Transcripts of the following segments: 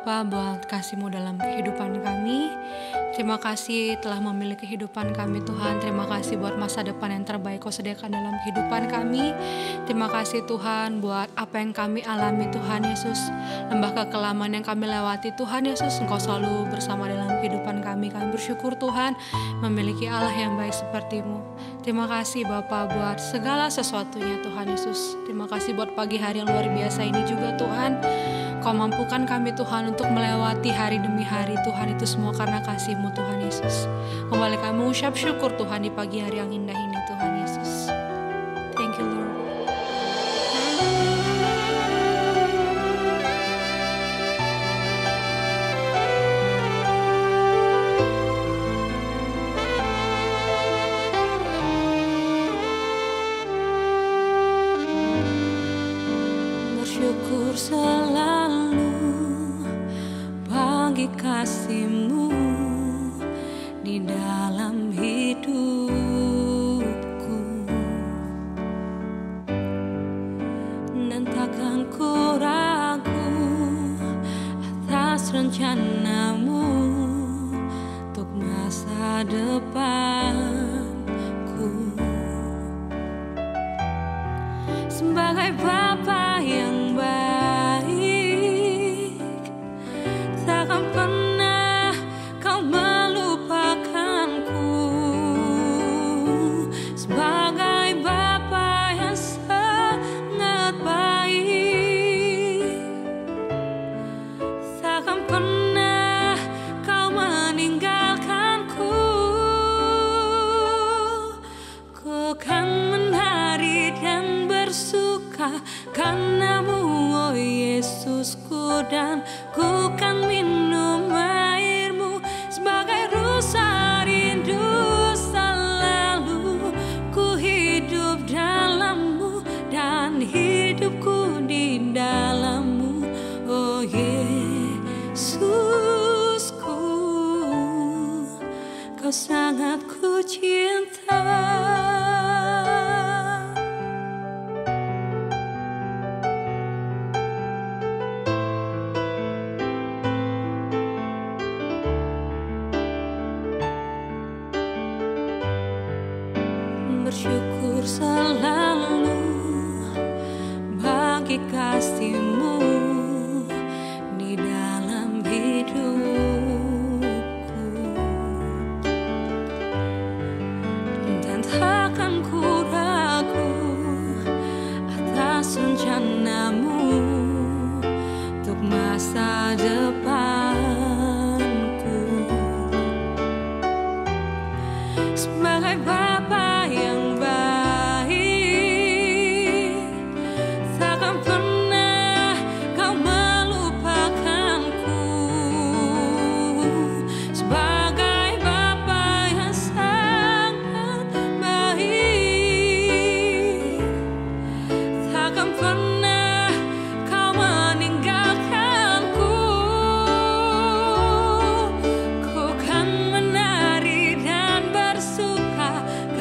Bapa buat kasih-Mu dalam kehidupan kami. Terima kasih telah memilih kehidupan kami Tuhan. Terima kasih buat masa depan yang terbaik Kau sediakan dalam kehidupan kami. Terima kasih Tuhan buat apa yang kami alami Tuhan Yesus. Lembah kekelaman yang kami lewati Tuhan Yesus, Engkau selalu bersama dalam kehidupan kami. Kami bersyukur Tuhan memiliki Allah yang baik seperti-Mu. Terima kasih Bapa buat segala sesuatunya Tuhan Yesus. Terima kasih buat pagi hari yang luar biasa ini juga Tuhan. Kau mampukan kami Tuhan untuk melewati hari demi hari Tuhan, itu semua karena kasih-Mu Tuhan Yesus. Kembali kami mengucap syukur Tuhan di pagi hari yang indah ini Tuhan Yesus. Thank you Lord. Bersyukur selalu bagi kasih-Mu di dalam hidupku, dan takkan ku ragu atas rencana-Mu untuk masa depanku. Sebagai Bapa yang baik, takkan pernah Kau melupakanku. Sebagai Bapa yang sangat baik, takkan pernah Kau meninggalkanku. Ku kan menari dan bersuka karena-Mu, oh Yesusku, dan ku kan minum air-Mu sebagai rusa rindu. Selalu ku hidup dalam-Mu dan hidupku di dalam-Mu, oh Yesusku. Kau sangat ku cinta. Bersyukur selalu bagi kasih-Mu di dalam hidupku, dan takkan ku ragu atas rencana-Mu untuk masa depanku. Sebagai Bapa yang baik, takkan pernah Kau melupakanku. Sebagai Bapa yang sangat baik, takkan pernah Kau meninggalkanku. Ku kan menari dan bersuka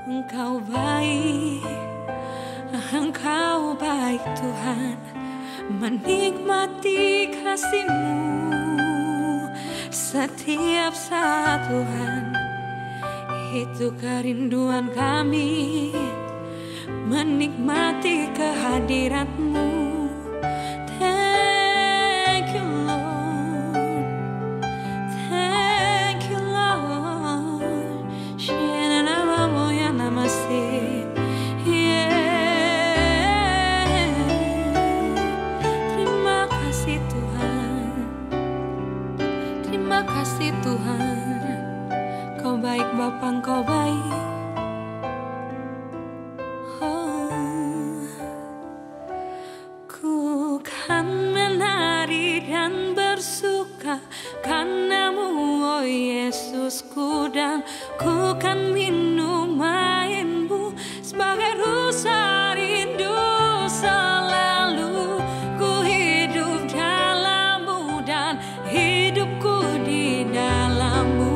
Engkau baik, Engkau baik Tuhan, menikmati kasih-Mu setiap saat Tuhan. Itu kerinduan kami, menikmati kehadirat-Mu. Thank you Lord, thank you Lord. Shinanamu ya namaste. Terima kasih Tuhan, terima kasih Tuhan. Kau baik Bapa, Engkau baik. Ku kan menari dan bersuka karena-Mu, oh Yesusku, dan ku kan minum air-Mu sebagai rusa rindu selalu. Ku hidup dalam-Mu dan hidupku di dalam-Mu.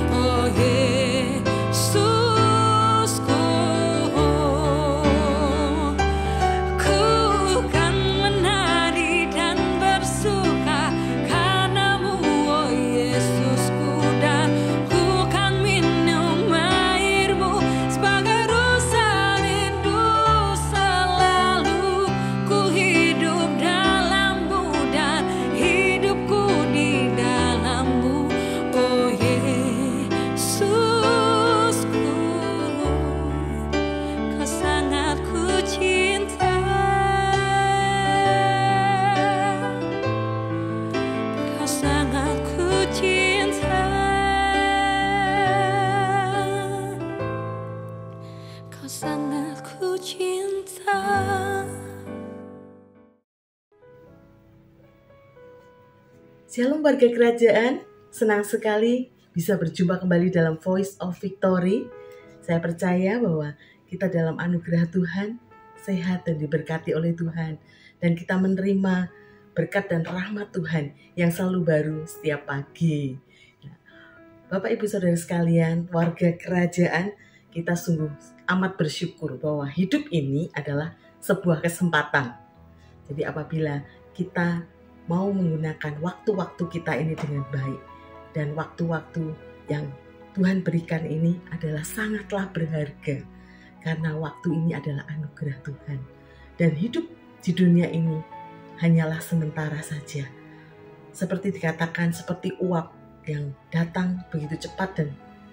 Shalom warga kerajaan, senang sekali bisa berjumpa kembali dalam Voice of Victory. Saya percaya bahwa kita dalam anugerah Tuhan, sehat dan diberkati oleh Tuhan. Dan kita menerima berkat dan rahmat Tuhan yang selalu baru setiap pagi. Bapak Ibu Saudara sekalian, warga kerajaan, kita sungguh amat bersyukur bahwa hidup ini adalah sebuah kesempatan. Jadi apabila kita mau menggunakan waktu-waktu kita ini dengan baik, dan waktu-waktu yang Tuhan berikan ini adalah sangatlah berharga, karena waktu ini adalah anugerah Tuhan, dan hidup di dunia ini hanyalah sementara saja. Seperti dikatakan, seperti uap yang datang begitu cepat dan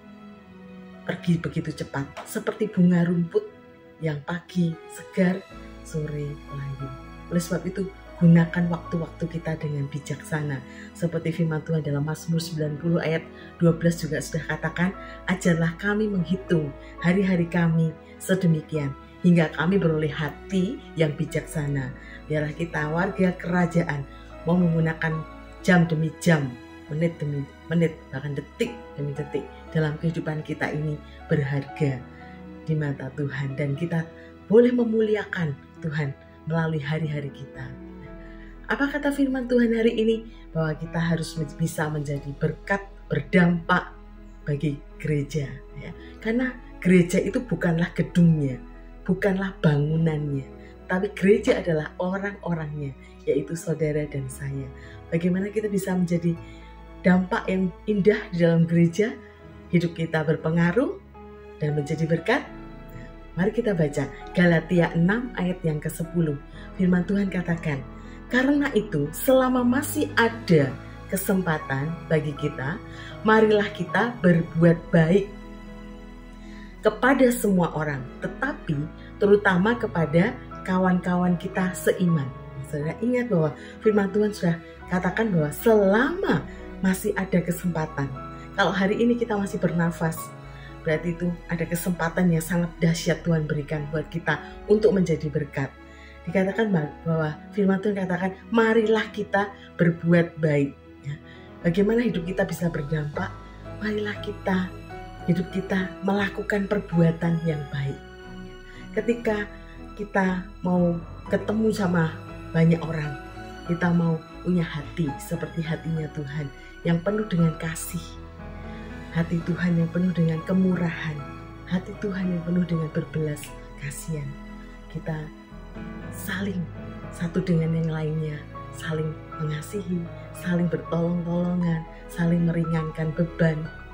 pergi begitu cepat, seperti bunga rumput yang pagi segar, sore layu. Oleh sebab itu, gunakan waktu-waktu kita dengan bijaksana. Seperti firman Tuhan dalam Mazmur 90 ayat 12 juga sudah katakan, ajarlah kami menghitung hari-hari kami sedemikian, hingga kami beroleh hati yang bijaksana. Biarlah kita warga kerajaan mau menggunakan jam demi jam, menit demi menit, bahkan detik demi detik dalam kehidupan kita ini berharga di mata Tuhan. Dan kita boleh memuliakan Tuhan melalui hari-hari kita. Apa kata firman Tuhan hari ini? Bahwa kita harus bisa menjadi berkat, berdampak bagi gereja. Ya. Karena gereja itu bukanlah gedungnya, bukanlah bangunannya, tapi gereja adalah orang-orangnya, yaitu saudara dan saya. Bagaimana kita bisa menjadi dampak yang indah di dalam gereja, hidup kita berpengaruh dan menjadi berkat? Mari kita baca Galatia 6 ayat yang ke-10. Firman Tuhan katakan, karena itu, selama masih ada kesempatan bagi kita, marilah kita berbuat baik kepada semua orang, tetapi terutama kepada kawan-kawan kita seiman. Saudara ingat bahwa firman Tuhan sudah katakan bahwa selama masih ada kesempatan, kalau hari ini kita masih bernafas, berarti itu ada kesempatan yang sangat dahsyat Tuhan berikan buat kita untuk menjadi berkat. Dikatakan bahwa firman Tuhan katakan, marilah kita berbuat baik. Bagaimana hidup kita bisa berdampak? Marilah hidup kita melakukan perbuatan yang baik. Ketika kita mau ketemu sama banyak orang, kita mau punya hati seperti hatinya Tuhan, yang penuh dengan kasih. Hati Tuhan yang penuh dengan kemurahan. hati Tuhan yang penuh dengan berbelas kasihan. Kita saling satu dengan yang lainnya, saling mengasihi, saling bertolong-tolongan, saling meringankan beban.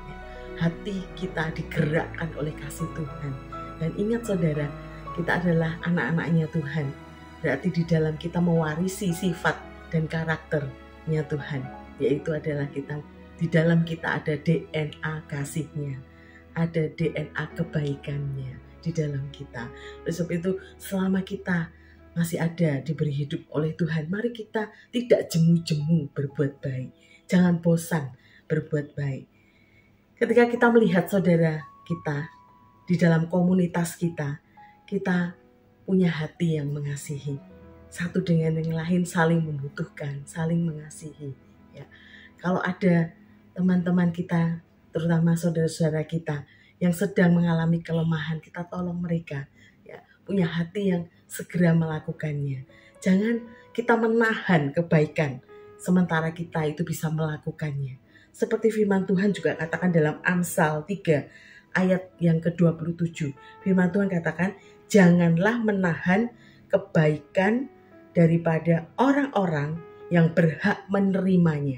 Hati kita digerakkan oleh kasih Tuhan. Dan ingat saudara, kita adalah anak-anaknya Tuhan. Berarti di dalam kita mewarisi sifat dan karakternya Tuhan. Yaitu adalah kita, di dalam kita ada DNA kasihnya, ada DNA kebaikannya di dalam kita. Oleh sebab itu, selama kita masih ada diberi hidup oleh Tuhan, mari kita tidak jemu-jemu berbuat baik. Jangan bosan berbuat baik. Ketika kita melihat saudara kita di dalam komunitas kita, kita punya hati yang mengasihi. Satu dengan yang lain saling membutuhkan, saling mengasihi. Ya. Kalau ada teman-teman kita, terutama saudara-saudara kita yang sedang mengalami kelemahan, kita tolong mereka. Ya. Punya hati yang segera melakukannya. Jangan kita menahan kebaikan sementara kita itu bisa melakukannya. Seperti firman Tuhan juga katakan dalam Amsal 3 ayat yang ke-27. Firman Tuhan katakan, janganlah menahan kebaikan daripada orang-orang yang berhak menerimanya.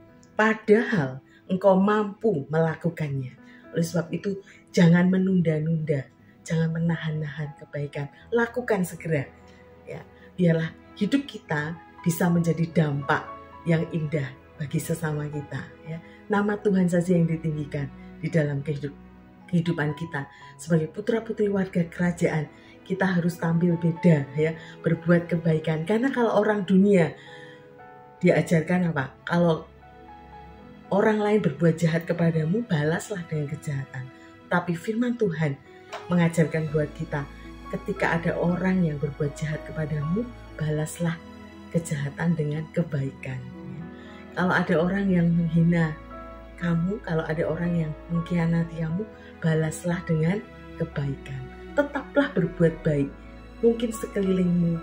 Padahal engkau mampu melakukannya. Oleh sebab itu, jangan menunda-nunda. Jangan menahan-nahan kebaikan. Lakukan segera. Ya, biarlah hidup kita bisa menjadi dampak yang indah bagi sesama kita. Ya. Nama Tuhan saja yang ditinggikan di dalam kehidupan kita. Sebagai putra-putri warga kerajaan, kita harus tampil beda, ya, berbuat kebaikan. Karena kalau orang dunia diajarkan apa? Kalau orang lain berbuat jahat kepadamu, balaslah dengan kejahatan. Tapi firman Tuhan mengajarkan buat kita, ketika ada orang yang berbuat jahat kepadamu, balaslah kejahatan dengan kebaikan. Kalau ada orang yang menghina kamu, kalau ada orang yang mengkhianati kamu, balaslah dengan kebaikan. Tetaplah berbuat baik. Mungkin sekelilingmu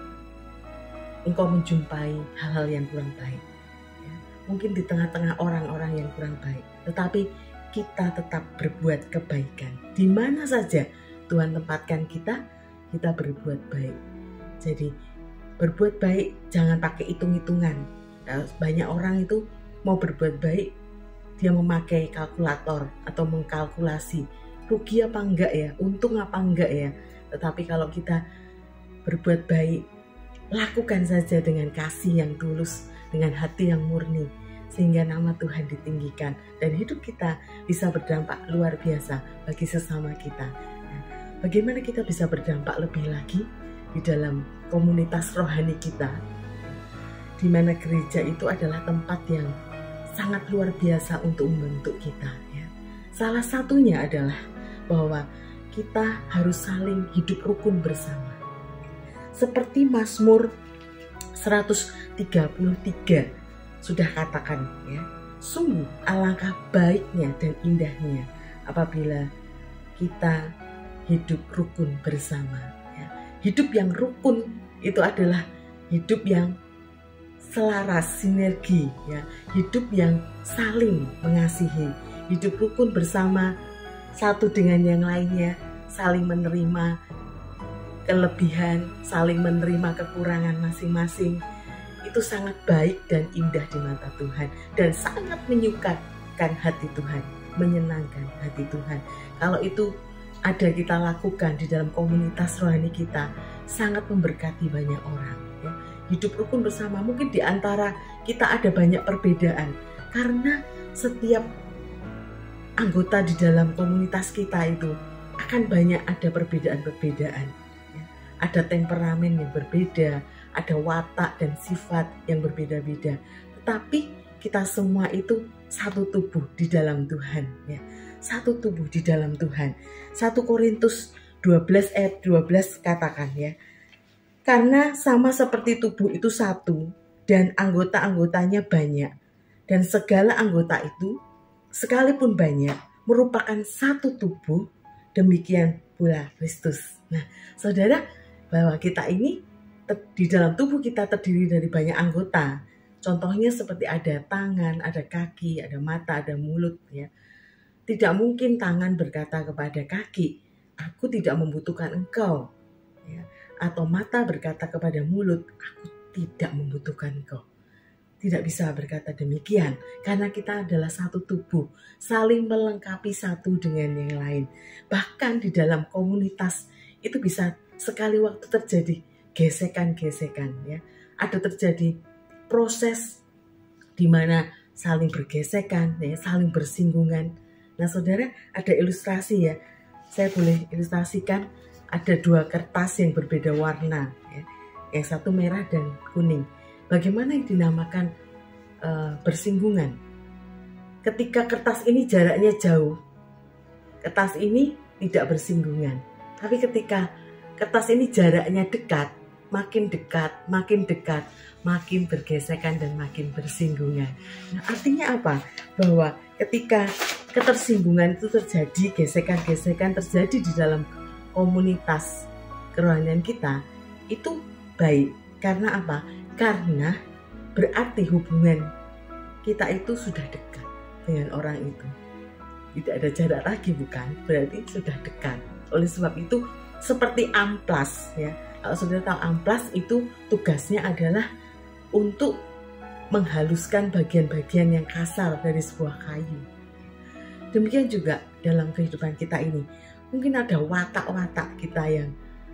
engkau menjumpai hal-hal yang kurang baik. Ya. Mungkin di tengah-tengah orang-orang yang kurang baik. Tetapi kita tetap berbuat kebaikan. Di mana saja Tuhan tempatkan kita berbuat baik. Jadi berbuat baik jangan pakai hitung-hitungan. Banyak orang itu mau berbuat baik, dia memakai kalkulator atau mengkalkulasi rugi apa enggak ya, untung apa enggak ya. Tetapi kalau kita berbuat baik, lakukan saja dengan kasih yang tulus, dengan hati yang murni, sehingga nama Tuhan ditinggikan dan hidup kita bisa berdampak luar biasa bagi sesama kita. Nah, bagaimana kita bisa berdampak lebih lagi di dalam komunitas rohani kita, di mana gereja itu adalah tempat yang sangat luar biasa untuk membentuk kita. Ya. Salah satunya adalah bahwa kita harus saling hidup rukun bersama. Seperti Mazmur 133 sudah katakan, ya, sungguh alangkah baiknya dan indahnya apabila kita hidup rukun bersama. Ya. Hidup yang rukun itu adalah hidup yang selaras, sinergi, ya, hidup yang saling mengasihi, hidup rukun bersama satu dengan yang lainnya, saling menerima kelebihan, saling menerima kekurangan masing-masing. Itu sangat baik dan indah di mata Tuhan dan sangat menyukakan hati Tuhan, menyenangkan hati Tuhan. Kalau itu ada kita lakukan di dalam komunitas rohani kita, sangat memberkati banyak orang. Ya. Hidup rukun bersama, mungkin di antara kita ada banyak perbedaan karena setiap anggota di dalam komunitas kita itu akan banyak ada perbedaan-perbedaan. Ya. Ada temperamen yang berbeda, ada watak dan sifat yang berbeda-beda. Tetapi kita semua itu satu tubuh di dalam Tuhan. Ya. Satu tubuh di dalam Tuhan. 1 Korintus 12 ayat 12 katakan, ya. Karena sama seperti tubuh itu satu dan anggota-anggotanya banyak. Dan segala anggota itu sekalipun banyak merupakan satu tubuh, demikian pula Kristus. Nah, saudara, bahwa kita ini di dalam tubuh kita terdiri dari banyak anggota. Contohnya seperti ada tangan, ada kaki, ada mata, ada mulut. Ya. Tidak mungkin tangan berkata kepada kaki, aku tidak membutuhkan engkau. Ya. Atau mata berkata kepada mulut, aku tidak membutuhkan engkau. Tidak bisa berkata demikian, karena kita adalah satu tubuh, saling melengkapi satu dengan yang lain. Bahkan di dalam komunitas itu bisa sekali waktu terjadi gesekan-gesekan, ya. Ada terjadi proses di mana saling bergesekan, ya, saling bersinggungan. Nah, saudara, ada ilustrasi ya. Saya boleh ilustrasikan, ada dua kertas yang berbeda warna, ya. Yang satu merah dan kuning. Bagaimana yang dinamakan bersinggungan? Ketika kertas ini jaraknya jauh, kertas ini tidak bersinggungan. Tapi ketika kertas ini jaraknya dekat, makin bergesekan dan makin bersinggungan. Nah, artinya apa? Bahwa ketika ketersinggungan itu terjadi, gesekan-gesekan terjadi di dalam komunitas kerohanian kita, itu baik. Karena apa? Karena berarti hubungan kita itu sudah dekat dengan orang itu. Tidak ada jarak lagi, bukan? Berarti sudah dekat. Oleh sebab itu seperti amplas, ya. Kalau saudara tahu amplas itu tugasnya adalah untuk menghaluskan bagian-bagian yang kasar dari sebuah kayu. Demikian juga dalam kehidupan kita ini. Mungkin ada watak-watak kita yang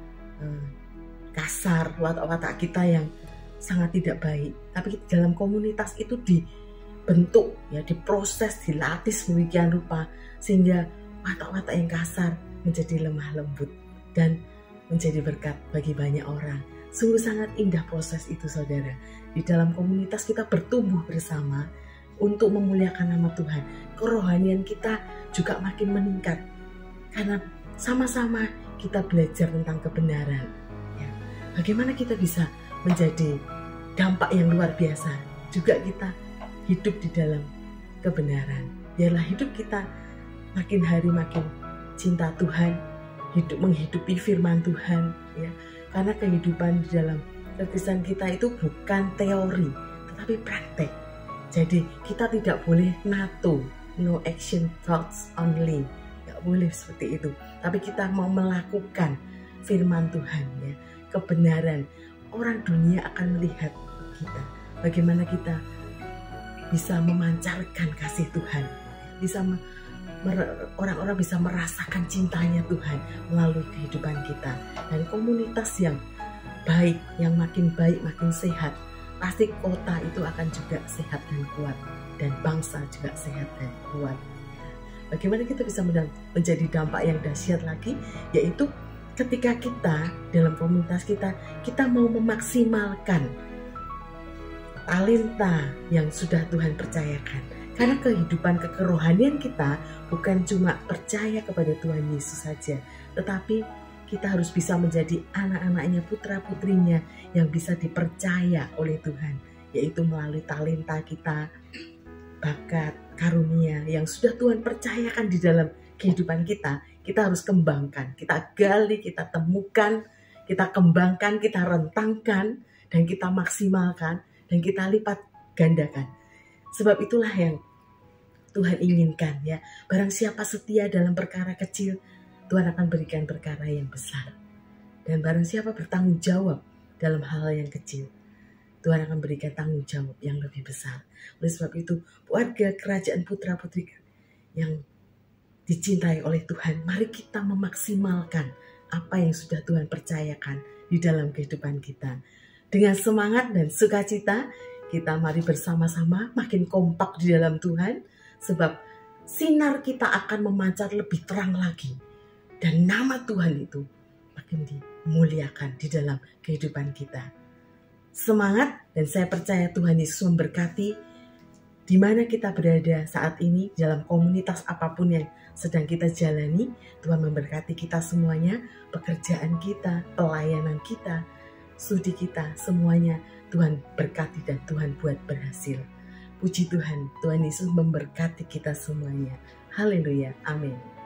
kasar, watak-watak kita yang sangat tidak baik. Tapi dalam komunitas itu dibentuk, ya, diproses, dilatih sedemikian rupa sehingga watak-watak yang kasar menjadi lemah lembut dan menjadi berkat bagi banyak orang. Sungguh sangat indah proses itu, saudara. Di dalam komunitas kita bertumbuh bersama untuk memuliakan nama Tuhan. Kerohanian kita juga makin meningkat karena sama-sama kita belajar tentang kebenaran. Ya. Bagaimana kita bisa menjadi dampak yang luar biasa. Juga kita hidup di dalam kebenaran. Biarlah hidup kita makin hari makin cinta Tuhan, menghidupi firman Tuhan, ya. Karena kehidupan di dalam kekristenan kita itu bukan teori, tetapi praktek. Jadi kita tidak boleh no action thoughts only. Tidak boleh seperti itu. Tapi kita mau melakukan firman Tuhan, ya, kebenaran. Orang dunia akan melihat kita, bagaimana kita bisa memancarkan kasih Tuhan, bisa orang-orang bisa merasakan cintanya Tuhan melalui kehidupan kita. Dan komunitas yang baik, yang makin baik, makin sehat, pasti kota itu akan juga sehat dan kuat, dan bangsa juga sehat dan kuat. Bagaimana kita bisa menjadi dampak yang dahsyat lagi, yaitu ketika kita dalam komunitas kita mau memaksimalkan talenta yang sudah Tuhan percayakan. Karena kehidupan kerohanian kita bukan cuma percaya kepada Tuhan Yesus saja, tetapi kita harus bisa menjadi anak-anaknya, putra-putrinya yang bisa dipercaya oleh Tuhan, yaitu melalui talenta kita, bakat, karunia yang sudah Tuhan percayakan di dalam kehidupan kita. Kita harus kembangkan, kita gali, kita temukan, kita kembangkan, kita rentangkan, dan kita maksimalkan, dan kita lipat gandakan. Sebab itulah yang Tuhan inginkan, ya. Barang siapa setia dalam perkara kecil, Tuhan akan berikan perkara yang besar. Dan barang siapa bertanggung jawab dalam hal yang kecil, Tuhan akan berikan tanggung jawab yang lebih besar. Oleh sebab itu, warga kerajaan putra-putri yang dicintai oleh Tuhan, mari kita memaksimalkan apa yang sudah Tuhan percayakan di dalam kehidupan kita. Dengan semangat dan sukacita, kita mari bersama-sama makin kompak di dalam Tuhan, sebab sinar kita akan memancar lebih terang lagi. Dan nama Tuhan itu makin dimuliakan di dalam kehidupan kita. Semangat, dan saya percaya Tuhan Yesus memberkati di mana kita berada saat ini, dalam komunitas apapun yang sedang kita jalani. Tuhan memberkati kita semuanya, pekerjaan kita, pelayanan kita, studi kita, semuanya Tuhan berkati dan Tuhan buat berhasil. Puji Tuhan, Tuhan Yesus memberkati kita semuanya. Haleluya, amin.